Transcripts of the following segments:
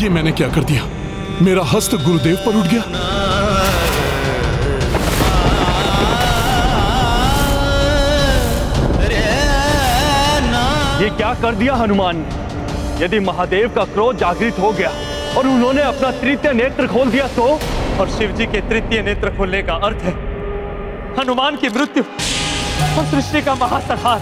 ये मैंने क्या कर दिया? मेरा हस्त गुरुदेव पर उठ गया। ये क्या कर दिया हनुमान ने? यदि महादेव का क्रोध जागृत हो गया और उन्होंने अपना तृतीय नेत्र खोल दिया तो? और शिव जी के तृतीय नेत्र खोलने का अर्थ है हनुमान की मृत्यु और सृष्टि का महासंहार।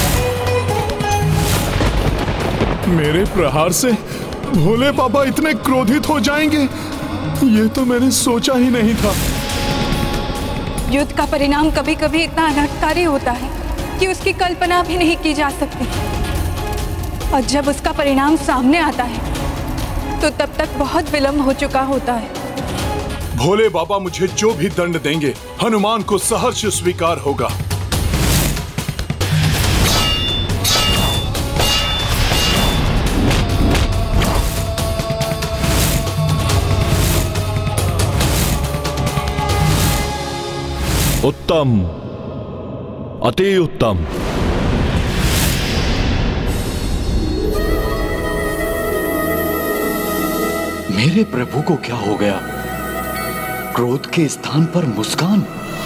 मेरे प्रहार से भोले बाबा इतने क्रोधित हो जाएंगे, ये तो मैंने सोचा ही नहीं था। युद्ध का परिणाम कभी कभी इतना अनर्थकारी होता है कि उसकी कल्पना भी नहीं की जा सकती, और जब उसका परिणाम सामने आता है तो तब तक बहुत विलंब हो चुका होता है। भोले बाबा मुझे जो भी दंड देंगे हनुमान को सहर्ष स्वीकार होगा। उत्तम, अति उत्तम। मेरे प्रभु को क्या हो गया? क्रोध के स्थान पर मुस्कान।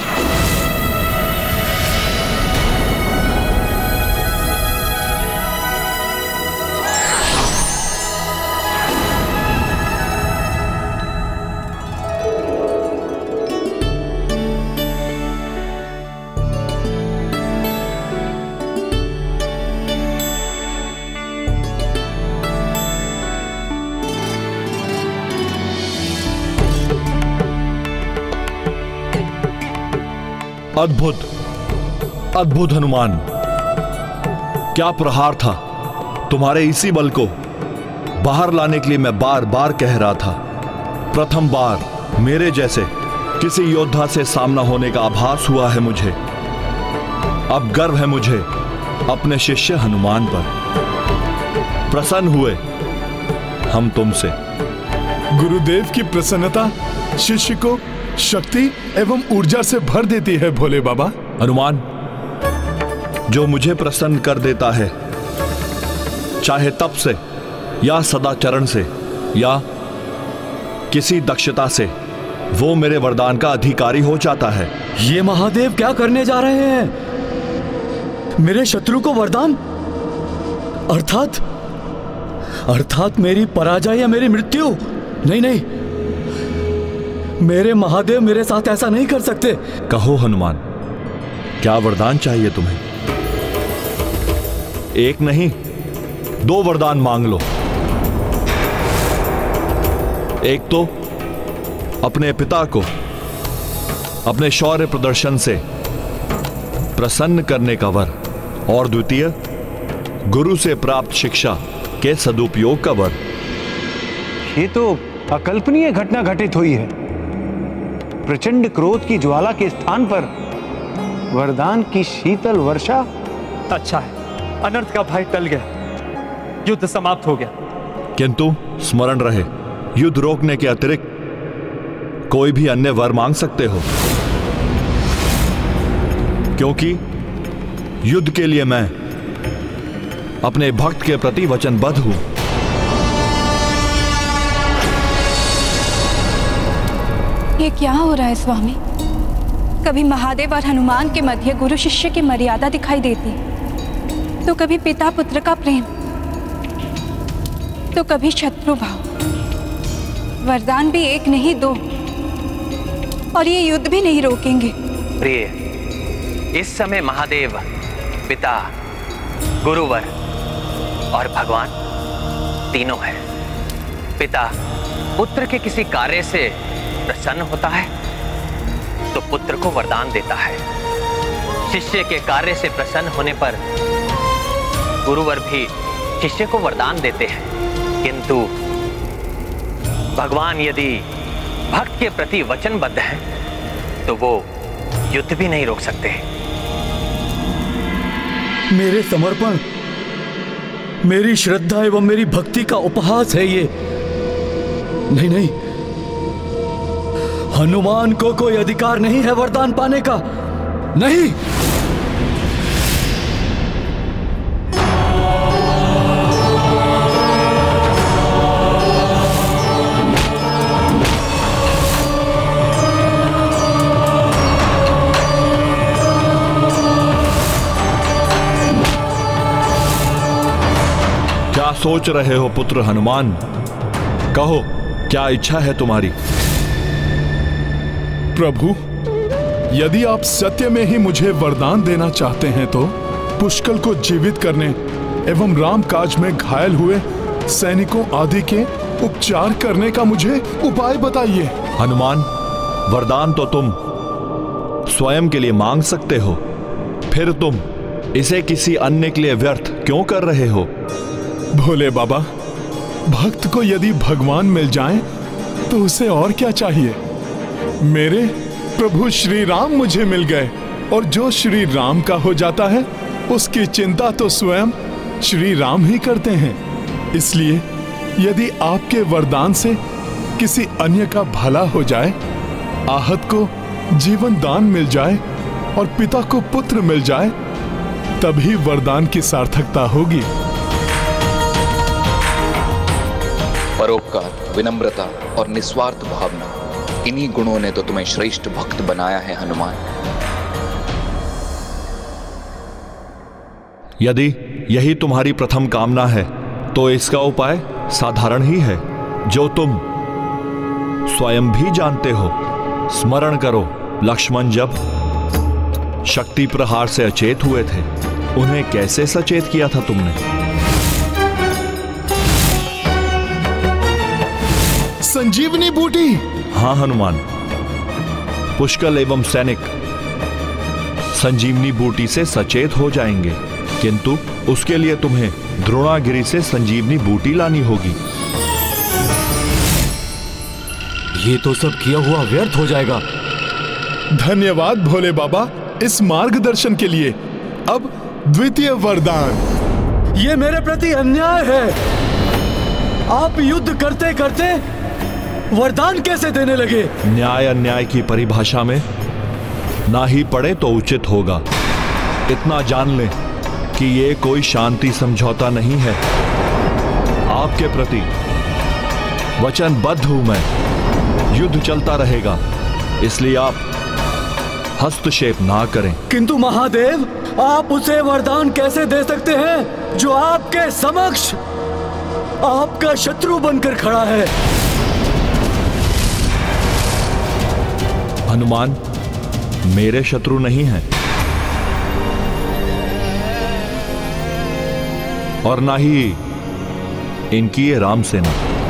अद्भुत, अद्भुत हनुमान, क्या प्रहार था। तुम्हारे इसी बल को बाहर लाने के लिए मैं बार बार कह रहा था। प्रथम बार मेरे जैसे किसी योद्धा से सामना होने का आभास हुआ है मुझे। अब गर्व है मुझे अपने शिष्य हनुमान पर। प्रसन्न हुए हम तुमसे। गुरुदेव की प्रसन्नता शिष्य को शक्ति एवं ऊर्जा से भर देती है भोले बाबा। हनुमान, जो मुझे प्रसन्न कर देता है, चाहे तप से या सदाचरण से या किसी दक्षता से, वो मेरे वरदान का अधिकारी हो जाता है। ये महादेव क्या करने जा रहे हैं? मेरे शत्रु को वरदान? अर्थात मेरी पराजय या मेरी मृत्यु? नहीं नहीं, मेरे महादेव मेरे साथ ऐसा नहीं कर सकते। कहो हनुमान, क्या वरदान चाहिए तुम्हें? एक नहीं, 2 वरदान मांग लो। एक तो अपने पिता को अपने शौर्य प्रदर्शन से प्रसन्न करने का वर, और द्वितीय गुरु से प्राप्त शिक्षा के सदुपयोग का वर। ये तो अकल्पनीय घटना घटित हुई है। प्रचंड क्रोध की ज्वाला के स्थान पर वरदान की शीतल वर्षा। अच्छा है, अनर्थ का भय टल गया, युद्ध समाप्त हो गया। किंतु स्मरण रहे, युद्ध रोकने के अतिरिक्त कोई भी अन्य वर मांग सकते हो, क्योंकि युद्ध के लिए मैं अपने भक्त के प्रति वचनबद्ध हूं। ये क्या हो रहा है स्वामी? कभी महादेव और हनुमान के मध्य गुरु शिष्य की मर्यादा दिखाई देती, तो कभी पिता पुत्र का प्रेम, तो कभी शत्रु भाव। वरदान भी एक नहीं 2, और ये युद्ध भी नहीं रोकेंगे। प्रिय, इस समय महादेव पिता, गुरुवर और भगवान तीनों हैं। पिता पुत्र के किसी कार्य से प्रसन्न होता है तो पुत्र को वरदान देता है। शिष्य के कार्य से प्रसन्न होने पर गुरुवर भी शिष्य को वरदान देते हैं, किंतु भगवान यदि भक्त के प्रति वचनबद्ध हैं तो वो युद्ध भी नहीं रोक सकते। मेरे समर्पण, मेरी श्रद्धा एवं मेरी भक्ति का उपहास है ये। नहीं नहीं, हनुमान को कोई अधिकार नहीं है वरदान पाने का। नहीं। सोच रहे हो पुत्र हनुमान? कहो, क्या इच्छा है तुम्हारी? प्रभु, यदि आप सत्य में ही मुझे वरदान देना चाहते हैं तो पुष्कल को जीवित करने एवं राम काज में घायल हुए सैनिकों आदि के उपचार करने का मुझे उपाय बताइए। हनुमान, वरदान तो तुम स्वयं के लिए मांग सकते हो, फिर तुम इसे किसी अन्य के लिए व्यर्थ क्यों कर रहे हो? भोले बाबा, भक्त को यदि भगवान मिल जाएं तो उसे और क्या चाहिए? मेरे प्रभु श्री राम मुझे मिल गए और जो श्री राम का हो जाता है उसकी चिंता तो स्वयं श्री राम ही करते हैं। इसलिए यदि आपके वरदान से किसी अन्य का भला हो जाए, आहत को जीवन दान मिल जाए और पिता को पुत्र मिल जाए, तभी वरदान की सार्थकता होगी। परोपकार, विनम्रता और निस्वार्थ भावना, इन्हीं गुणों ने तो तुम्हें श्रेष्ठ भक्त बनाया है हनुमान। यदि यही तुम्हारी प्रथम कामना है तो इसका उपाय साधारण ही है, जो तुम स्वयं भी जानते हो। स्मरण करो, लक्ष्मण जब शक्ति प्रहार से अचेत हुए थे, उन्हें कैसे सचेत किया था तुमने? संजीवनी बूटी। हाँ हनुमान, पुष्कल एवं सैनिक संजीवनी बूटी से सचेत हो जाएंगे, किंतु उसके लिए तुम्हें द्रोणागिरी से संजीवनी बूटी लानी होगी। ये तो सब किया हुआ व्यर्थ हो जाएगा। धन्यवाद भोले बाबा इस मार्गदर्शन के लिए। अब द्वितीय वरदान। ये मेरे प्रति अन्याय है। आप युद्ध करते करते वरदान कैसे देने लगे? न्याय अन्याय की परिभाषा में ना ही पड़े तो उचित होगा। इतना जान ले कि ये कोई शांति समझौता नहीं है। आपके प्रति वचनबद्ध हूं मैं। युद्ध चलता रहेगा, इसलिए आप हस्तक्षेप ना करें। किंतु महादेव, आप उसे वरदान कैसे दे सकते हैं जो आपके समक्ष आपका शत्रु बनकर खड़ा है? हनुमान मेरे शत्रु नहीं हैं और ना ही इनकी ये राम सेना।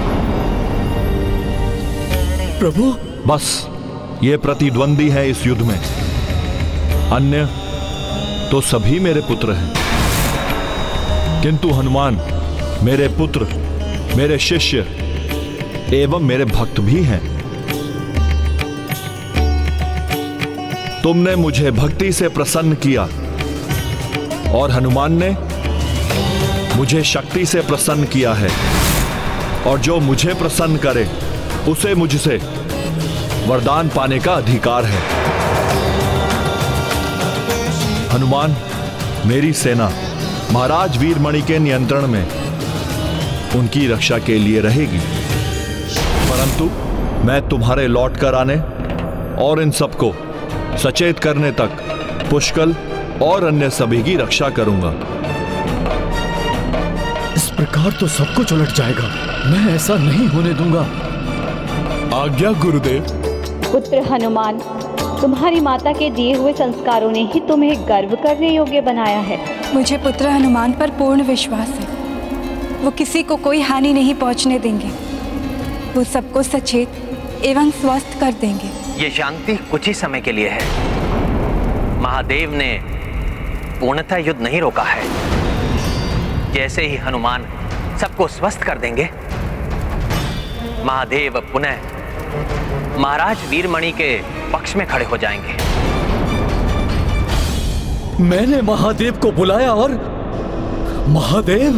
प्रभु, बस ये प्रतिद्वंदी है इस युद्ध में, अन्य तो सभी मेरे पुत्र हैं। किंतु हनुमान मेरे पुत्र, मेरे शिष्य एवं मेरे भक्त भी हैं। तुमने मुझे भक्ति से प्रसन्न किया और हनुमान ने मुझे शक्ति से प्रसन्न किया है, और जो मुझे प्रसन्न करे उसे मुझसे वरदान पाने का अधिकार है। हनुमान, मेरी सेना महाराज वीरमणि के नियंत्रण में उनकी रक्षा के लिए रहेगी, परंतु मैं तुम्हारे लौट कर आने और इन सबको सचेत करने तक पुष्कल और अन्य सभी की रक्षा करूंगा। इस प्रकार तो सब कुछ उलट जाएगा। मैं ऐसा नहीं होने दूंगा। आज्ञा गुरुदेव। पुत्र हनुमान, तुम्हारी माता के दिए हुए संस्कारों ने ही तुम्हें गर्व करने योग्य बनाया है। मुझे पुत्र हनुमान पर पूर्ण विश्वास है। वो किसी को कोई हानि नहीं पहुंचने देंगे। वो सबको सचेत एवं स्वस्थ कर देंगे। ये शांति कुछ ही समय के लिए है। महादेव ने पूर्णतः युद्ध नहीं रोका है। जैसे ही हनुमान सबको स्वस्थ कर देंगे, महादेव पुनः महाराज वीरमणि के पक्ष में खड़े हो जाएंगे। मैंने महादेव को बुलाया और महादेव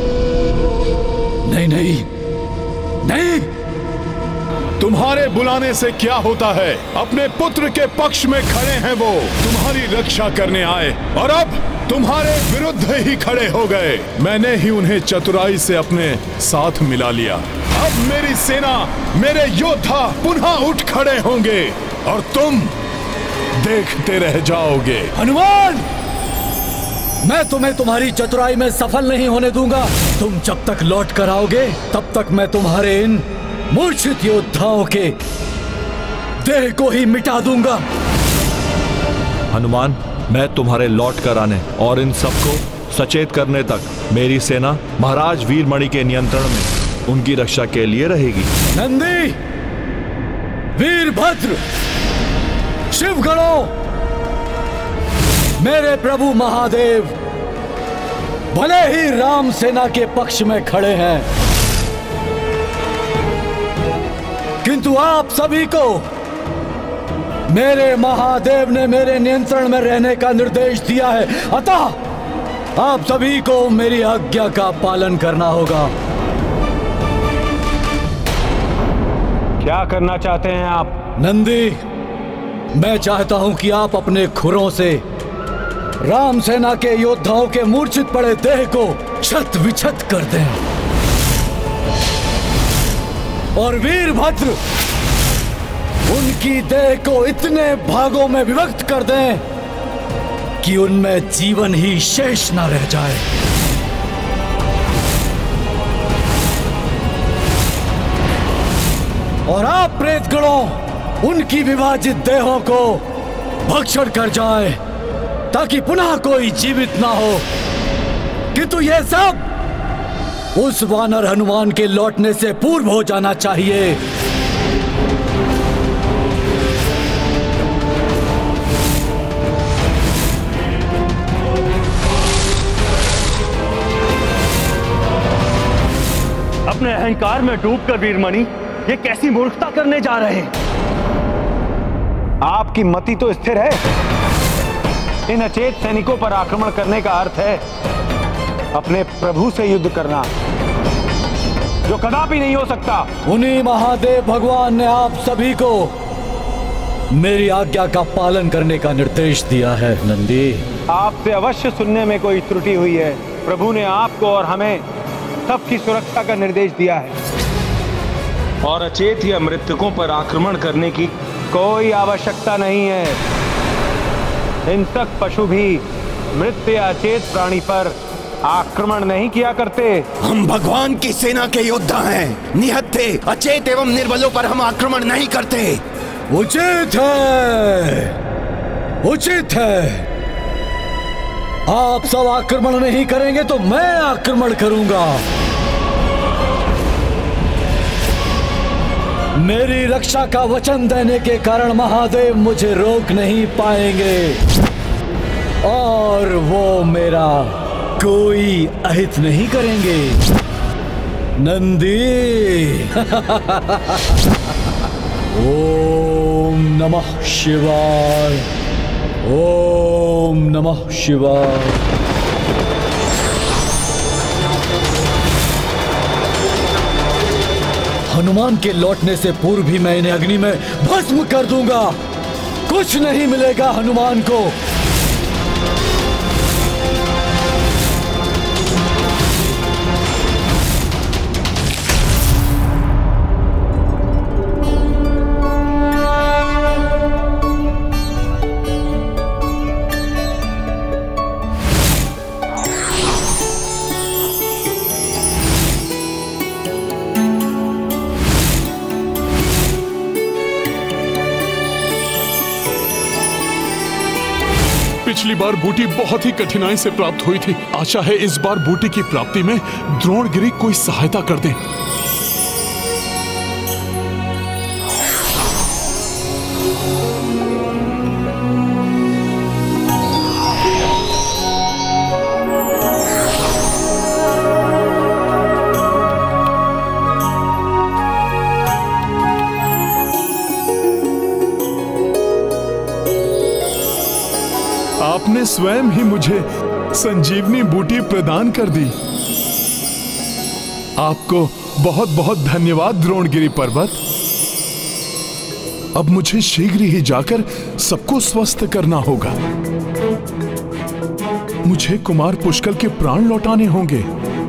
नहीं नहीं नहीं। तुम्हारे बुलाने से क्या होता है? अपने पुत्र के पक्ष में खड़े हैं वो, तुम्हारी रक्षा करने आए और अब तुम्हारे विरुद्ध ही खड़े हो गए। मैंने ही उन्हें चतुराई से अपने साथ मिला लिया। अब मेरी सेना, मेरे योद्धा पुनः उठ खड़े होंगे और तुम देखते रह जाओगे। हनुमान, मैं तुम्हें तुम्हारी चतुराई में सफल नहीं होने दूंगा। तुम जब तक लौट कर आओगे तब तक मैं तुम्हारे इन मूर्छित योद्धाओं के देह को ही मिटा दूंगा। हनुमान, मैं तुम्हारे लौट कर आने और इन सबको सचेत करने तक मेरी सेना महाराज वीरमणि के नियंत्रण में उनकी रक्षा के लिए रहेगी। नंदी, वीरभद्र, शिवगणों, मेरे प्रभु महादेव भले ही राम सेना के पक्ष में खड़े हैं, किंतु आप सभी को मेरे महादेव ने मेरे नियंत्रण में रहने का निर्देश दिया है। अतः आप सभी को मेरी आज्ञा का पालन करना होगा। क्या करना चाहते हैं आप? नंदी, मैं चाहता हूं कि आप अपने खुरों से राम सेना के योद्धाओं के मूर्छित पड़े देह को क्षत विक्षत कर दें और वीरभद्र उनकी देह को इतने भागों में विभक्त कर दें कि उनमें जीवन ही शेष न रह जाए। और आप प्रेतगणों उनकी विभाजित देहों को भक्षण कर जाए ताकि पुनः कोई जीवित ना हो। किंतु यह सब उस वानर हनुमान के लौटने से पूर्व हो जाना चाहिए। अपने अहंकार में डूबकर वीरमणि ये कैसी मूर्खता करने जा रहे हैं? आपकी मति तो स्थिर है। इन अचेत सैनिकों पर आक्रमण करने का अर्थ है अपने प्रभु से युद्ध करना, जो कदापि नहीं हो सकता। उन्हीं महादेव भगवान ने आप सभी को मेरी आज्ञा का पालन करने का निर्देश दिया है। नंदी, आपसे अवश्य सुनने में कोई त्रुटि हुई है। प्रभु ने आपको और हमें सबकी सुरक्षा का निर्देश दिया है और अचेत या मृतकों पर आक्रमण करने की कोई आवश्यकता नहीं है। हिंसक पशु भी मृत या अचेत प्राणी पर आक्रमण नहीं किया करते। हम भगवान की सेना के योद्धा हैं, निहत्थे अचेत एवं निर्बलों पर हम आक्रमण नहीं करते। उचित है, उचित है। आप सब आक्रमण नहीं करेंगे तो मैं आक्रमण करूंगा। मेरी रक्षा का वचन देने के कारण महादेव मुझे रोक नहीं पाएंगे और वो मेरा कोई अहित नहीं करेंगे। नंदी, ओम नमः शिवाय, ओम नमः शिवाय। हनुमान के लौटने से पूर्व भी मैं इन्हें अग्नि में भस्म कर दूंगा। कुछ नहीं मिलेगा हनुमान को। पिछली बार बूटी बहुत ही कठिनाई से प्राप्त हुई थी। आशा है इस बार बूटी की प्राप्ति में द्रोणगिरी कोई सहायता कर दे। आपने स्वयं ही मुझे संजीवनी बूटी प्रदान कर दी। आपको बहुत बहुत धन्यवाद द्रोणगिरी पर्वत। अब मुझे शीघ्र ही जाकर सबको स्वस्थ करना होगा। मुझे कुमार पुष्कल के प्राण लौटाने होंगे।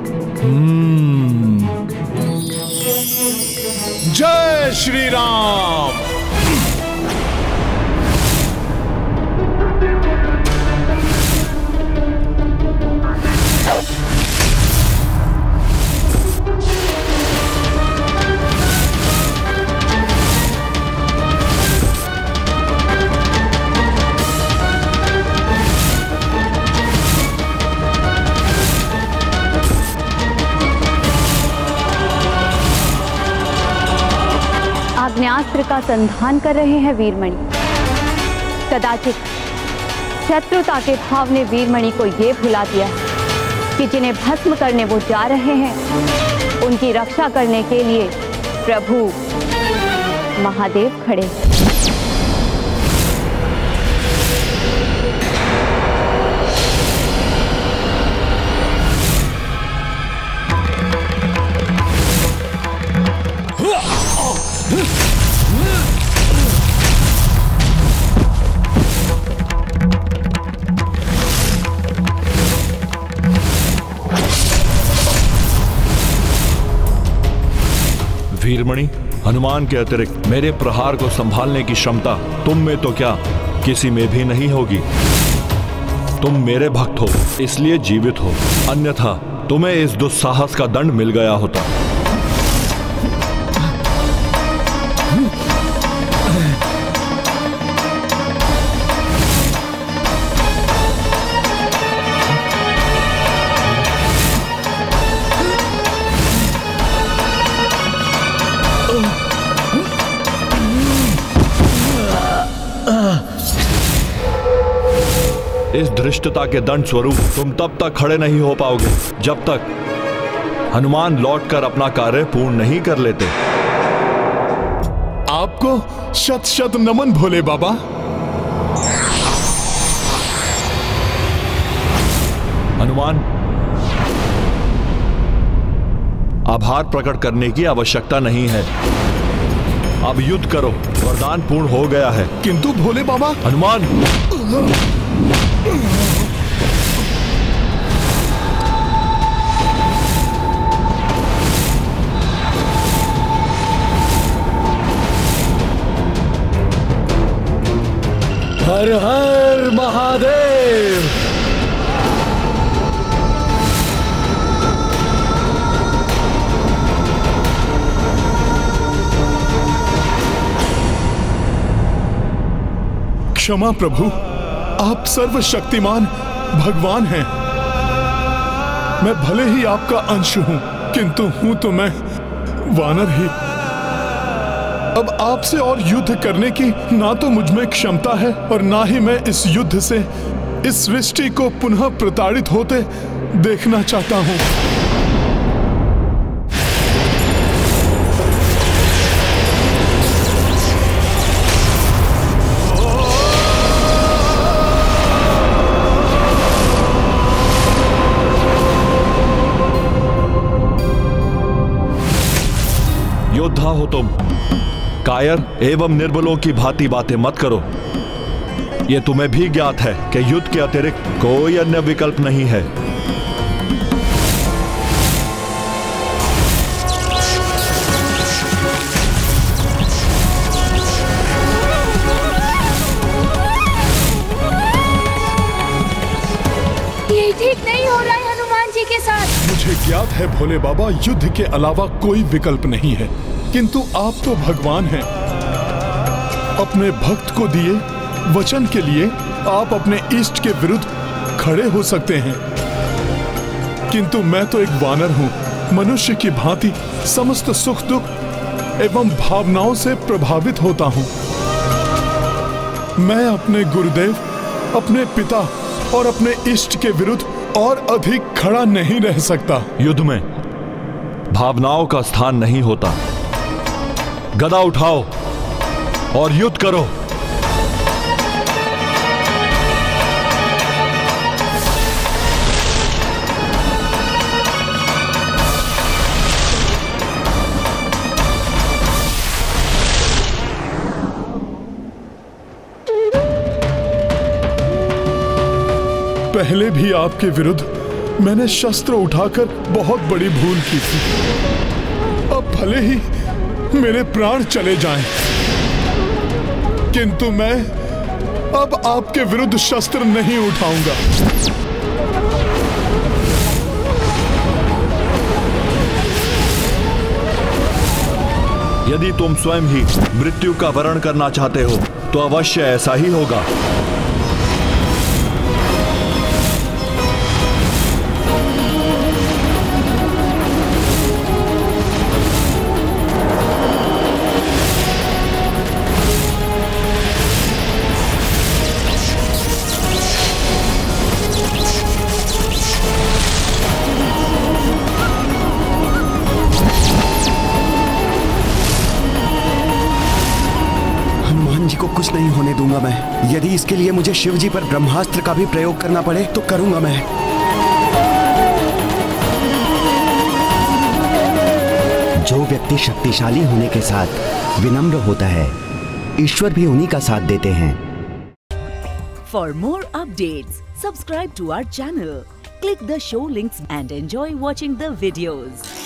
जय श्री राम। आग्नेयास्त्र का संधान कर रहे हैं वीरमणि। कदाचित शत्रुता के भाव ने वीरमणि को यह भुला दिया कि जिन्हें भस्म करने वो जा रहे हैं, उनकी रक्षा करने के लिए प्रभु महादेव खड़े। वीरमणि, हनुमान के अतिरिक्त मेरे प्रहार को संभालने की क्षमता तुम में तो क्या किसी में भी नहीं होगी। तुम मेरे भक्त हो इसलिए जीवित हो, अन्यथा तुम्हें इस दुस्साहस का दंड मिल गया होता। इस धृष्टता के दंड स्वरूप तुम तब तक खड़े नहीं हो पाओगे जब तक हनुमान लौटकर अपना कार्य पूर्ण नहीं कर लेते। आपको शत शत नमन भोले बाबा। हनुमान, आभार प्रकट करने की आवश्यकता नहीं है। अब युद्ध करो, वरदान पूर्ण हो गया है। किंतु भोले बाबा। हनुमान, हर हर महादेव। क्षमा प्रभु, आप सर्वशक्तिमान भगवान हैं। मैं भले ही आपका अंश हूं, किंतु हूं तो मैं वानर ही। अब आपसे और युद्ध करने की ना तो मुझ में क्षमता है और ना ही मैं इस युद्ध से इस सृष्टि को पुनः प्रताड़ित होते देखना चाहता हूं। योद्धा हो तुम, कायर एवं निर्बलों की भांति बातें मत करो। यह तुम्हें भी ज्ञात है कि युद्ध के अतिरिक्त कोई अन्य विकल्प नहीं है। ये ठीक नहीं हो रहा है हनुमान जी के साथ। मुझे ज्ञात है भोले बाबा, युद्ध के अलावा कोई विकल्प नहीं है, किंतु आप तो भगवान हैं। अपने भक्त को दिए वचन के लिए आप अपने इष्ट के विरुद्ध खड़े हो सकते हैं, किंतु मैं तो एक वानर हूं। मनुष्य की भांति समस्त सुख दुख एवं भावनाओं से प्रभावित होता हूं। मैं अपने गुरुदेव, अपने पिता और अपने इष्ट के विरुद्ध और अधिक खड़ा नहीं रह सकता। युद्ध में भावनाओं का स्थान नहीं होता। गदा उठाओ और युद्ध करो। पहले भी आपके विरुद्ध मैंने शस्त्र उठाकर बहुत बड़ी भूल की थी। अब भले ही मेरे प्राण चले जाएं, किंतु मैं अब आपके विरुद्ध शस्त्र नहीं उठाऊंगा। यदि तुम स्वयं ही मृत्यु का वरण करना चाहते हो तो अवश्य ऐसा ही होगा। जी को कुछ नहीं होने दूंगा मैं। यदि इसके लिए मुझे शिव जी पर ब्रह्मास्त्र का भी प्रयोग करना पड़े तो करूंगा मैं। जो व्यक्ति शक्तिशाली होने के साथ विनम्र होता है, ईश्वर भी उन्हीं का साथ देते हैं। For more updates, subscribe to our channel, click the show links and enjoy watching the videos.